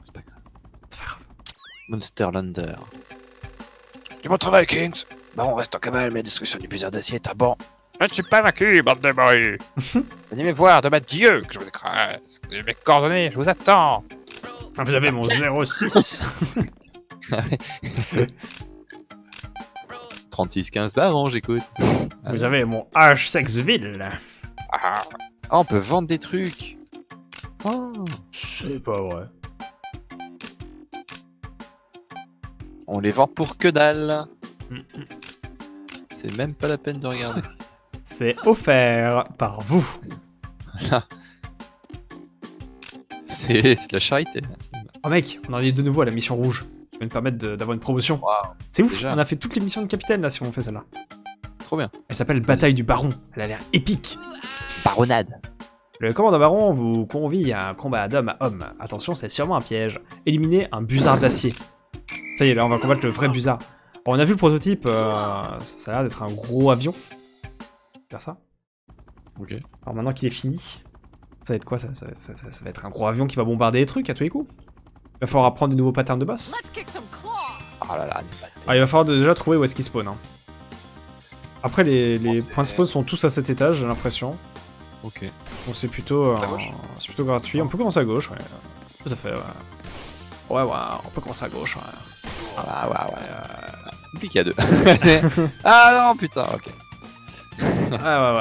c'est pas grave. C'est pas grave. Monster Lander. Du bon travail, Kings. Bah, on reste en cavale, mais la destruction du buzzer d'acier est un bon. Je ne suis pas vaincu, bande de bruits. Venez me voir de ma dieu que je vous écrase. Vous avez mes coordonnées, je vous attends. Ah, vous avez mon 06. 36-15 baron, j'écoute. Vous avez mon H-Sexville. Ah, Ah, on peut vendre des trucs. Oh. C'est pas vrai. On les vend pour que dalle. Mm, C'est même pas la peine de regarder. C'est offert par vous. C'est de la charité. Oh mec, on en est de nouveau à la mission rouge. Qui va nous permettre d'avoir une promotion. Waouh, C'est ouf, déjà. on a fait toutes les missions de capitaine là si on fait celle-là. trop bien. Elle s'appelle Bataille du Baron. Elle a l'air épique. Baronade. Le commandant Baron vous convie à un combat d'homme à homme. Attention, c'est sûrement un piège. Éliminez un busard d'acier. Ça y est, là on va combattre le vrai busard. Bon, on a vu le prototype, ça a l'air d'être un gros avion. Faire ça. Ok. Alors maintenant qu'il est fini, ça va être quoi ça va être un gros avion qui va bombarder les trucs à tous les coups. Il va falloir apprendre des nouveaux patterns de boss. Oh là là. Ah, il va falloir déjà trouver où est-ce qu'il spawn. Hein. Après, les c'est- points de spawn sont tous à cet étage, j'ai l'impression. Ok. Donc c'est plutôt, À gauche. c'est plutôt gratuit. On peut commencer à gauche, ouais. Tout à fait, ouais. Ouais, on peut commencer à gauche, ouais. Ah ouais. C'est compliqué à deux. Ah non, putain, ok. Ouais.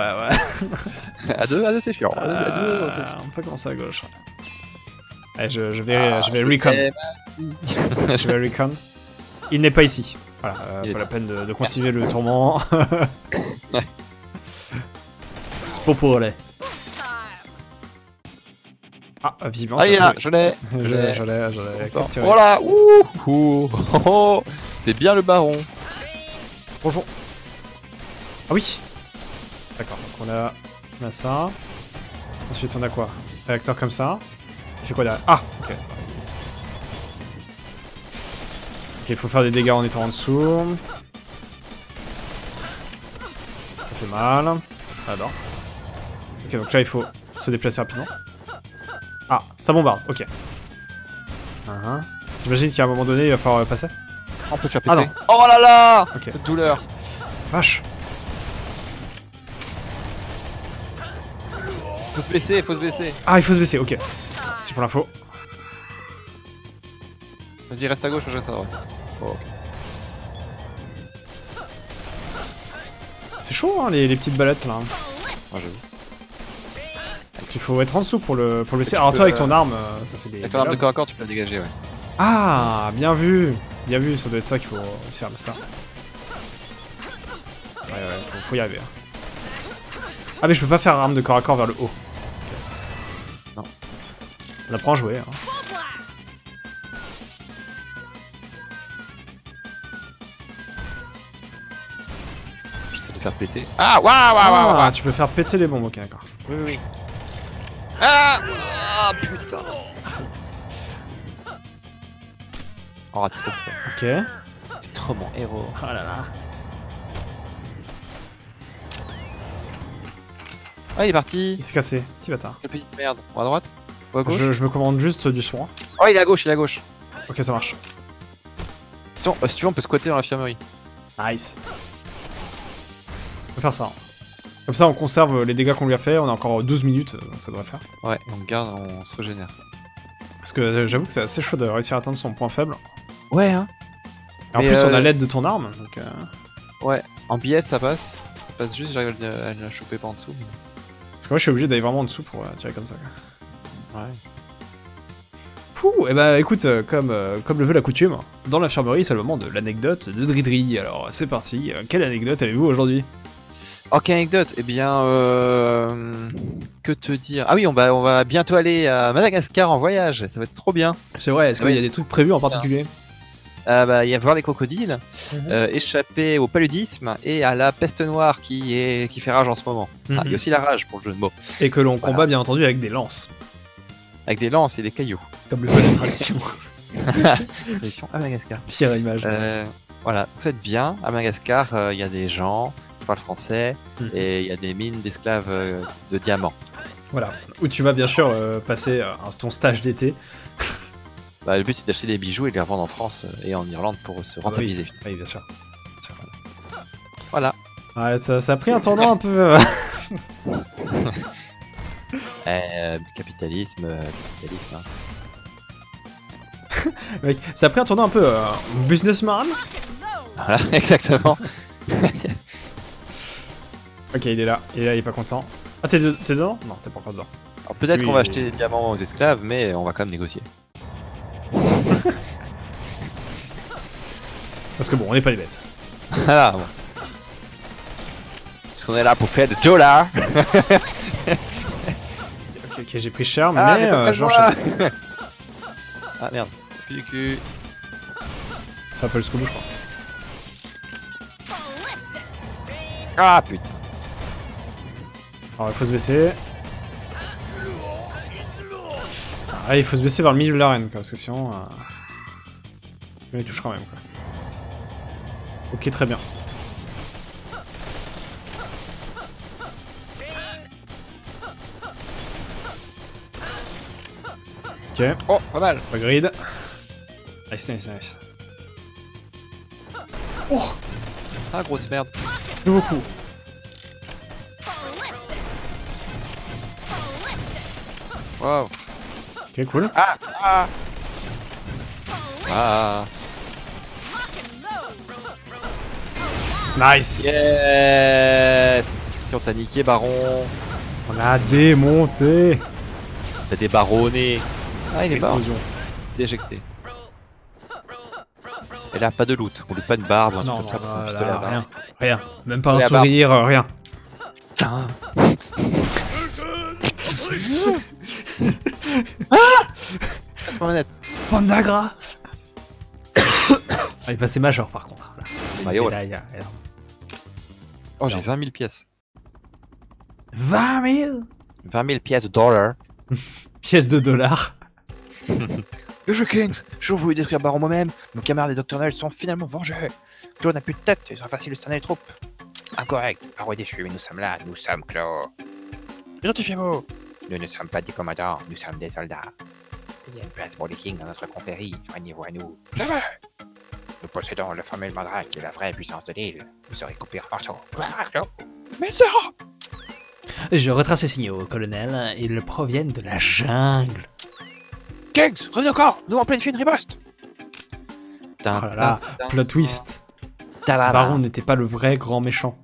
À deux, c'est chiant. À deux, ok. On peut commencer à gauche. Allez, je vais recon. Je vais recon. Il n'est pas ici. Voilà, Il est pas la peine de continuer le tourment. Spopole. Ah, visiblement. Ah, il est là, je je l'ai. l'ai capturé. Oh là, ouh. C'est bien le baron. Bonjour. Ah oui. D'accord, donc on a ça. Ensuite on a quoi? Réacteur comme ça. Il fait quoi derrière? Ah, ok. Ok, il faut faire des dégâts en étant en dessous. Ça fait mal. J'adore. Ok, donc là il faut se déplacer rapidement. Ah, ça bombarde, ok. J'imagine qu'à un moment donné il va falloir passer. On peut faire Ah péter. non. Oh là là, Ok. cette douleur. Vache. Faut se baisser. Ah, il faut se baisser, ok. C'est pour l'info. Vas-y, reste à gauche, je reste à droite. Oh, ok. C'est chaud, hein, les petites balettes là. Ah, j'avoue. Parce qu'il faut être en dessous pour le baisser. Alors toi avec ton arme, ça fait des... Avec ton arme de corps à corps, tu peux la dégager, ouais. Ah, bien vu. Bien vu, ça doit être ça qu'il faut réussir à master. Ouais, faut y arriver. Hein. Ah mais je peux pas faire arme de corps à corps vers le haut. Ok. Non. On apprend à jouer. Hein. J'essaie de faire péter. Ah, waouh. Ah, tu peux faire péter les bombes, ok d'accord. Oui. Ah, putain. Oh, c'est trop fort. Ok. C'est trop mon héros. Oh là là. Ah, il est parti. Il s'est cassé. Petit bâtard. Quel petit merde. Ou à droite ou à gauche. Je me commande juste du soin. Oh, il est à gauche, Ok, ça marche. Si tu veux, on peut squatter dans l'infirmerie. Nice. On peut faire ça. Hein. Comme ça, on conserve les dégâts qu'on lui a fait. On a encore 12 minutes, donc ça devrait le faire. Ouais, on garde, on se régénère. Parce que j'avoue que c'est assez chaud de réussir à atteindre son point faible. Ouais, hein. Et en Mais plus, on a l'aide de ton arme, donc... Ouais, en BS ça passe. Ça passe juste, j'arrive à la choper pas en dessous. Parce que moi, je suis obligé d'aller vraiment en dessous pour tirer comme ça. Quoi. Ouais. Pouh, et bah écoute, comme le veut la coutume, dans l'infirmerie, c'est le moment de l'anecdote de Dridri. Alors, c'est parti. Quelle anecdote avez-vous aujourd'hui? Ok, anecdote. Eh bien, que te dire? Ah oui, on va bientôt aller à Madagascar en voyage. Ça va être trop bien. C'est vrai, est-ce qu'il y a des trucs prévus en particulier? Il y a voir des crocodiles, échapper au paludisme et à la peste noire qui fait rage en ce moment. Ah, il y a aussi la rage pour le jeu de mots. Et que l'on combat bien entendu avec des lances. Avec des lances et des cailloux. Comme le veut la tradition. Mission à Madagascar. Pire image. Voilà, ça va être bien. À Madagascar, il y a des gens qui parlent français et il y a des mines d'esclaves de diamants. Voilà, où tu vas bien sûr passer ton stage d'été. Bah, le but c'est d'acheter des bijoux et de les revendre en France et en Irlande pour se rentabiliser. Oui, bien sûr. Voilà. Ouais, ça a pris un tournant un peu... Capitalisme, capitalisme. Hein. Mec, ça a pris un tournant un peu businessman. Voilà, exactement. Ok, il est là, il est pas content. Ah, t'es dedans? Non, t'es pas encore dedans. Alors peut-être Oui. qu'on va acheter des diamants aux esclaves, mais on va quand même négocier. Parce que bon, on n'est pas des bêtes. Voilà. Bon. Parce qu'on est là pour faire des dollars. Ok, j'ai pris cher, mais Ah, mais pas j'enchaîne. Ah merde, plus du cul. C'est un peu jusqu'au bout, je crois. Ah putain. Alors, il faut se baisser. Ah, il faut se baisser vers le milieu de l'arène, quoi, parce que sinon... il touche quand même, quoi. Ok, très bien. Ok, Oh, pas mal. pas grid. Nice, nice, nice. Oh, Ah, grosse merde. nouveau coup. Wow. Ok, cool. Ah, ah. Ah. Nice. Yes. On t'a niqué, baron. On a démonté. T'as débaronné. Ah, il est mort. Explosion. C'est éjecté. Et là, pas de loot. On loot pas une barbe ou un Non, truc comme ça. non, pour un là, pistolet à barbe. rien. Rien. Même pas un Et la sourire, rien. Putain. Passe ma manette. Pandagra. Ah, il passait major par contre. Là. Maillot, Et là, il y a- Oh, j'ai 20 000 pièces. 20 000 20 000 pièces de dollars. pièces de dollars. Le jeu Kings, j'ai toujours voulu détruire Baron moi-même. Nos camarades des Docteur Noël sont finalement vengés. Claude n'a plus de tête, ils sont faciles de stanner les troupes. Incorrect, Baron est déchu, mais nous sommes là, nous sommes Claude. Identifiez-vous. Nous ne sommes pas des commandants, nous sommes des soldats. Il y a une place pour les Kings dans notre confrérie, joignez-vous à nous. Jamais. Nous possédons le fameux Mandrake et la vraie puissance de l'île. Vous serez coupé en morceaux. Mais ça. Je retrace ces signaux, colonel. Ils proviennent de la jungle. Kings, revenez encore, nous en planifie une riposte. Oh là là, plot twist. Baron. Baron n'était pas le vrai grand méchant.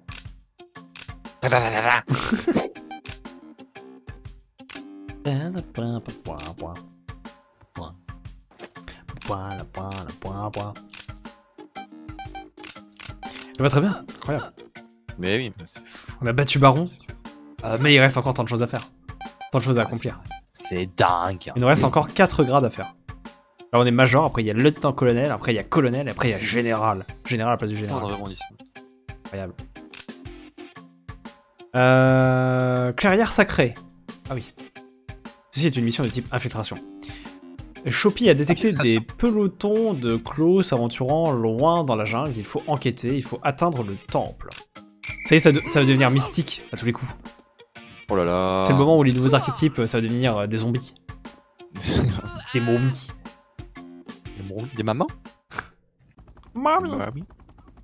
Ça va très bien, incroyable. Mais oui, mais c'est fou. On a battu Baron, mais il reste encore tant de choses à faire. Tant de choses à accomplir. C'est dingue. Il nous reste encore 4 grades à faire. Là on est major, après il y a lieutenant-colonel, après il y a colonel, et après il y a général. Général à la place du Tant de général. rebondissements. Incroyable. Clairière sacrée. Ah oui. Ceci est une mission de type infiltration. Shoppy a détecté des pelotons de clos s'aventurant loin dans la jungle. Il faut enquêter, il faut atteindre le temple. Ça y est, ça va devenir mystique à tous les coups. Oh là là. C'est le moment où les nouveaux archétypes, ça va devenir des zombies. Des momies. Des mamans. Mamie. Bah oui.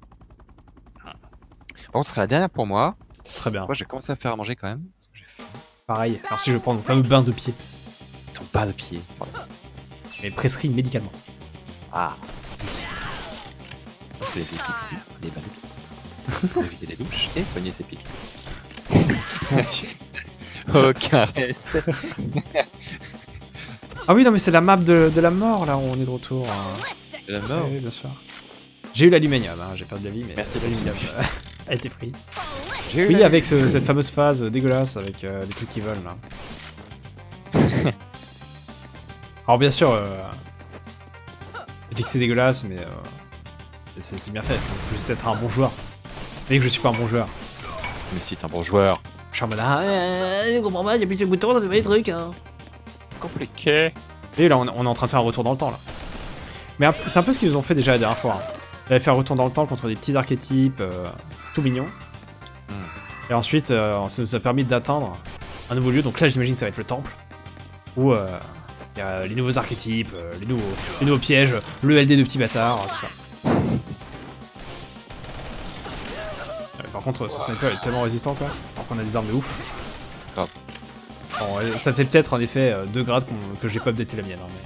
Bon, ce sera la dernière pour moi. Très bien. Moi, j'ai commencé à faire à manger quand même. Parce que j'ai faim. Pareil. Alors si je prends mon fameux bain de pied, Ton pas de pied. mais prescrit médicalement. Ah. On fait des bains de pied. Pour éviter les douches et soigner ses pieds. Aucun reste. Ah oui, non mais c'est la map de la mort là où on est de retour. C'est la mort. Oui, bien sûr. J'ai eu l'aluminium, hein, j'ai perdu la vie, mais Merci, l'aluminium a été pris. J'ai eu Oui, la- avec cette fameuse phase dégueulasse avec les trucs qui volent là. Alors bien sûr, je dis que c'est dégueulasse, mais c'est bien fait. Faut juste être un bon joueur. Et que je suis pas un bon joueur. Mais si t'es un bon joueur. Je suis en mode je comprends pas, il y a plus de boutons, ça fait pas les trucs. Hein. Compliqué. Et là, on est en train de faire un retour dans le temps là. Mais c'est un peu ce qu'ils nous ont fait déjà la dernière fois. Hein. Ils avaient fait un retour dans le temps contre des petits archétypes tout mignons. Et ensuite, ça nous a permis d'atteindre un nouveau lieu. Donc là, j'imagine que ça va être le temple. Où Il y a les nouveaux archétypes, les nouveaux pièges, le LD de petits bâtards, tout ça. Par contre, ce sniper est tellement résistant quoi, alors qu'on a des armes de ouf. Grave. Bon, ça fait peut-être en effet 2 grades que j'ai pas updaté la mienne. Hein,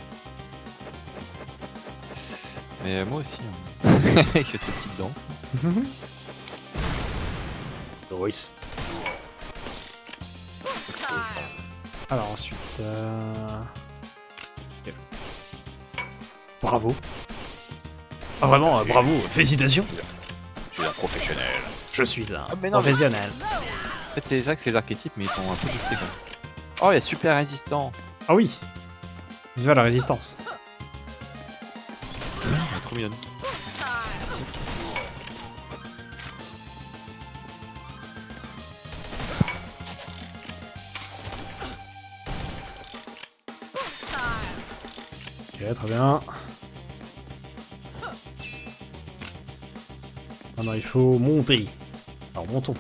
Mais moi aussi. Hein. Avec cette petite danse. Nice. Alors ensuite... ok. Bravo. Ah vraiment, bravo, félicitations. Je suis un professionnel. Je suis un mais non, professionnel. En fait, c'est vrai que c'est les archétypes, mais ils sont un peu boostés quand même. Oh, il y a super résistant. Ah oui. Vive la résistance. Elle est trop mignonne. Ok, très bien. Maintenant il faut monter. Alors montons.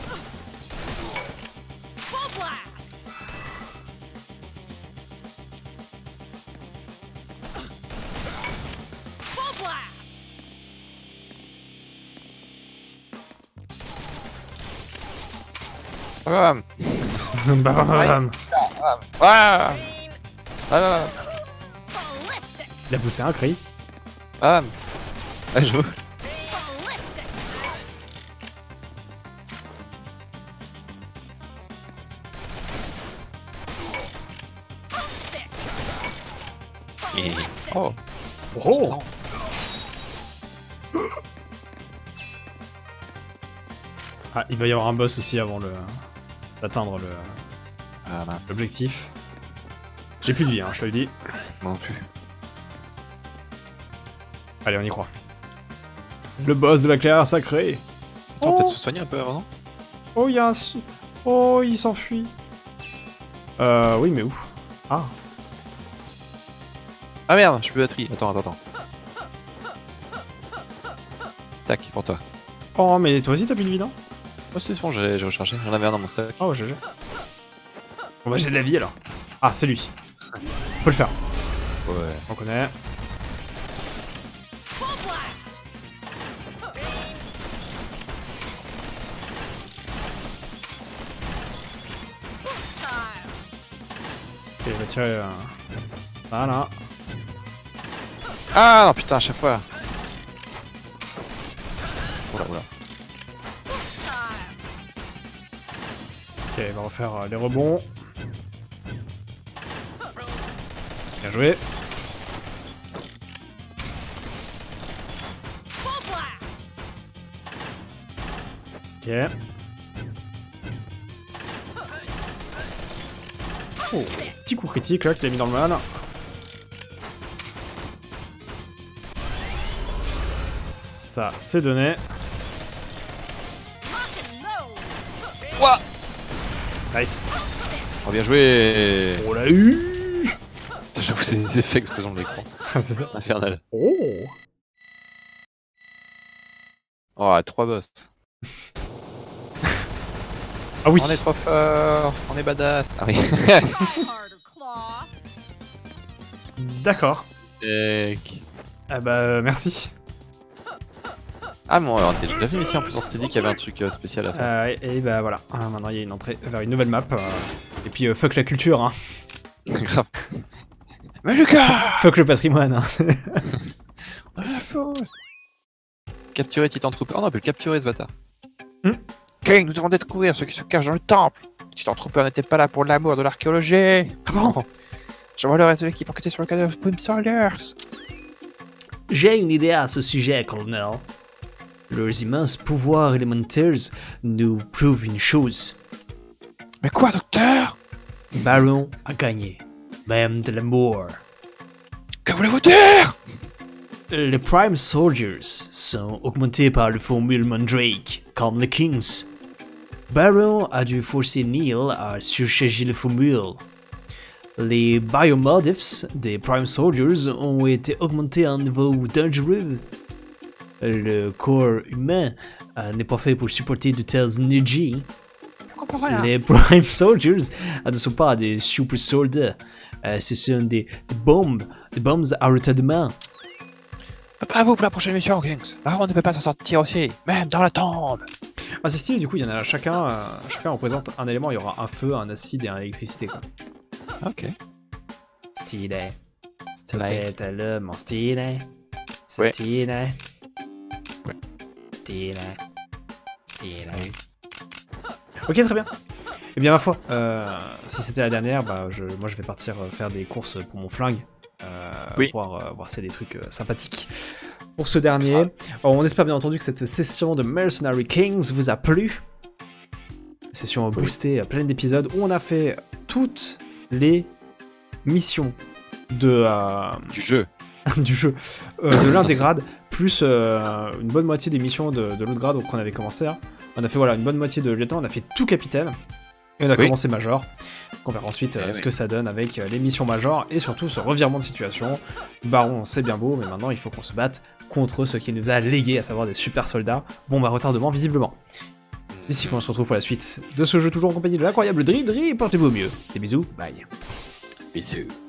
Bam. Bam. Ah. Ah. Il a poussé un cri. Bam. Ah, je vois. Et... Oh. Oh. Ah, il va y avoir un boss aussi avant d'atteindre Ah mince. l'objectif. J'ai plus de vie, hein, je te le dis. Moi non plus. Allez, on y croit. Le boss de la clairière sacrée. Attends, peut-être se soigner un peu avant, non? Oh, il y a un... Oh, il s'enfuit. Oui, mais où? Ah. Ah merde, je suis plus batterie. Attends. Tac, pour toi. Oh, mais toi aussi t'as plus de vie, non? Oh, c'est bon, j'ai rechargé. J'en avais un dans mon stock. Oh, GG. Bon, bah, j'ai de la vie alors. Ah, c'est lui. Faut le faire. Ouais. On connaît. Ok, il va tirer. Voilà. Ah non, putain, à chaque fois. Oula. Ok, on va refaire les rebonds. Bien joué. Ok. Oh, petit coup critique là qu'il a mis dans le mal. Ça, c'est donné. Ouah. Nice. Oh, bien joué. On l'a eu. J'avoue, c'est des effets explosion de l'écran. C'est ça. Infernal. Oh. Oh, 3 boss. Ah oui. On est trop fort. On est badass. Ah oui. D'accord. Tac. Ah bah merci. Ah bon, alors t'es déjà venu ici en plus, on s'était dit qu'il y avait un truc spécial à faire. Et bah voilà. Ah, maintenant il y a une entrée vers une nouvelle map. Et puis fuck la culture, hein. Grave. Mais Lucas! Fuck le patrimoine. Hein. La fausse! Capturer Titan Trooper. Oh non, on peut le capturer ce bâtard. King, nous devons découvrir ceux qui se cachent dans le temple. Titan Trooper n'était pas là pour l'amour de l'archéologie. Ah bon? J'envoie le reste de l'équipe enquêter sur le cas de Pim Saunders. J'ai une idée à ce sujet, colonel. Leurs immenses pouvoirs élémentaires nous prouvent une chose. Mais quoi, docteur? Baron a gagné, même de la mort. Que voulez-vous dire? Les Prime Soldiers sont augmentés par le formule Mandrake, comme les Kings. Baron a dû forcer Neil à surcharger le formule. Les biomodifs des Prime Soldiers ont été augmentés à un niveau dangereux. Le corps humain n'est pas fait pour supporter de telles énergies. Les Prime Soldiers ne sont pas des super soldats, Ce sont des bombes à retardement. Préparez-vous pour la prochaine mission, Kings. Baron ne peut pas s'en sortir aussi, même dans la tombe. Ah, c'est stylé, du coup, il y en a chacun représente un élément. Il y aura un feu, un acide et un électricité, quoi. Ok. Stylé. Stylé. C'est le mon stylé. C'est Ouais. stylé. Ouais. Stylé. Stylé. Ok, très bien. Eh bien, ma foi, si c'était la dernière, bah, moi je vais partir faire des courses pour mon flingue. Oui. Voir s'il y a des trucs sympathiques. Pour ce dernier, alors, on espère bien entendu que cette session de Mercenary Kings vous a plu. Session boostée, pleine d'épisodes, où on a fait toutes les missions du jeu de l'un des grades, plus une bonne moitié des missions de l'autre grade qu'on avait commencé. Hein. On a fait une bonne moitié de lieutenant, on a fait tout capitaine, et on a commencé major. Donc on verra ensuite ce que ça donne avec les missions major, et surtout ce revirement de situation. Baron, c'est bien beau, mais maintenant il faut qu'on se batte contre ce qu'il nous a légué, à savoir des super soldats. Bon, bah retardement visiblement. D'ici qu'on se retrouve pour la suite de ce jeu, toujours en compagnie de l'incroyable Dri. Portez-vous au mieux. Des bisous, bye. Bisous.